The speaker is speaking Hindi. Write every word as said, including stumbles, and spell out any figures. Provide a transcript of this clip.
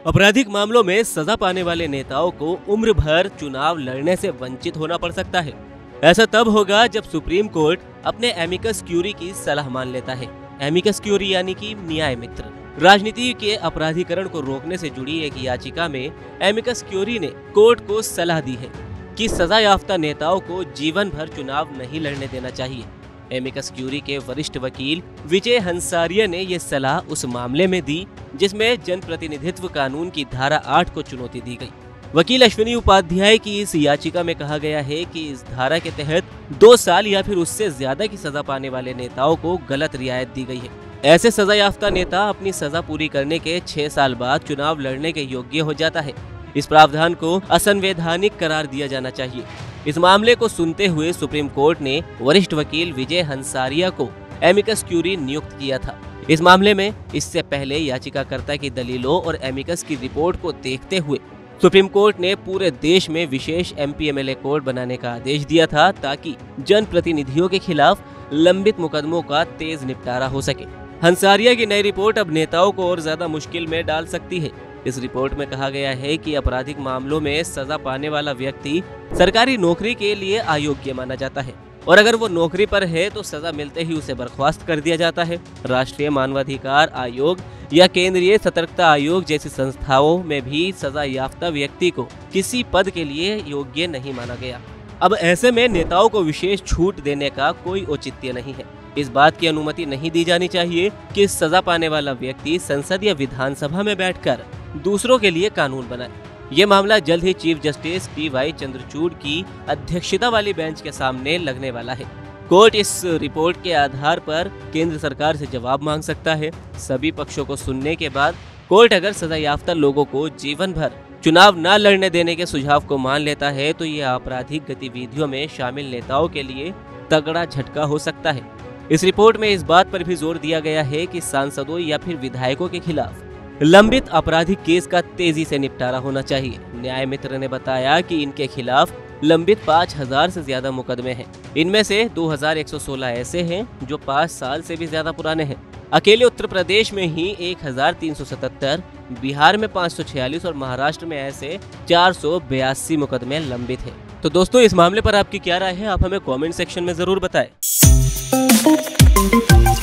आपराधिक मामलों में सजा पाने वाले नेताओं को उम्र भर चुनाव लड़ने से वंचित होना पड़ सकता है। ऐसा तब होगा जब सुप्रीम कोर्ट अपने एमिकस क्यूरी की सलाह मान लेता है। एमिकस क्यूरी यानी कि न्याय मित्र। राजनीति के अपराधीकरण को रोकने से जुड़ी एक याचिका में एमिकस क्यूरी ने कोर्ट को सलाह दी है कि सजा याफ्ता नेताओं को जीवन भर चुनाव नहीं लड़ने देना चाहिए। एमिकस क्यूरी के वरिष्ठ वकील विजय हंसारिया ने ये सलाह उस मामले में दी जिसमें जनप्रतिनिधित्व कानून की धारा आठ को चुनौती दी गई। वकील अश्विनी उपाध्याय की इस याचिका में कहा गया है कि इस धारा के तहत दो साल या फिर उससे ज्यादा की सजा पाने वाले नेताओं को गलत रियायत दी गई है। ऐसे सजा याफ्ता नेता अपनी सजा पूरी करने के छह साल बाद चुनाव लड़ने के योग्य हो जाता है। इस प्रावधान को असंवैधानिक करार दिया जाना चाहिए। इस मामले को सुनते हुए सुप्रीम कोर्ट ने वरिष्ठ वकील विजय हंसारिया को एमिकस क्यूरी नियुक्त किया था। इस मामले में इससे पहले याचिकाकर्ता की दलीलों और एमिकस की रिपोर्ट को देखते हुए सुप्रीम कोर्ट ने पूरे देश में विशेष एमपी एमएलए कोर्ट बनाने का आदेश दिया था ताकि जनप्रतिनिधियों के खिलाफ लंबित मुकदमों का तेज निपटारा हो सके। हंसारिया की नई रिपोर्ट अब नेताओं को और ज्यादा मुश्किल में डाल सकती है। इस रिपोर्ट में कहा गया है कि आपराधिक मामलों में सजा पाने वाला व्यक्ति सरकारी नौकरी के लिए अयोग्य माना जाता है और अगर वो नौकरी पर है तो सजा मिलते ही उसे बर्खास्त कर दिया जाता है। राष्ट्रीय मानवाधिकार आयोग या केंद्रीय सतर्कता आयोग जैसी संस्थाओं में भी सजा याफ्ता व्यक्ति को किसी पद के लिए योग्य नहीं माना गया। अब ऐसे में नेताओं को विशेष छूट देने का कोई औचित्य नहीं है। इस बात की अनुमति नहीं दी जानी चाहिए कि सजा पाने वाला व्यक्ति संसद या विधानसभा में बैठकर दूसरों के लिए कानून बनाए। ये मामला जल्द ही chief justice P Y Chandrachud की अध्यक्षता वाली बेंच के सामने लगने वाला है। कोर्ट इस रिपोर्ट के आधार पर केंद्र सरकार से जवाब मांग सकता है। सभी पक्षों को सुनने के बाद कोर्ट अगर सजा याफ्ता लोगों को जीवन भर चुनाव न लड़ने देने के सुझाव को मान लेता है तो ये आपराधिक गतिविधियों में शामिल नेताओं के लिए तगड़ा झटका हो सकता है। इस रिपोर्ट में इस बात पर भी जोर दिया गया है कि सांसदों या फिर विधायकों के खिलाफ लंबित आपराधिक केस का तेजी से निपटारा होना चाहिए। न्याय मित्र ने बताया कि इनके खिलाफ लंबित पाँच हजार से ज्यादा मुकदमे हैं। इनमें से दो हजार एक सौ सोलह ऐसे हैं जो पाँच साल से भी ज्यादा पुराने हैं। अकेले उत्तर प्रदेश में ही एक हजार तीन सौ सतहत्तर, बिहार में पाँच सौ छियालीस और महाराष्ट्र में ऐसे चार सौ बयासी मुकदमे लंबित हैं। तो दोस्तों, इस मामले पर आपकी क्या राय है, आप हमें कमेंट सेक्शन में जरूर बताएं।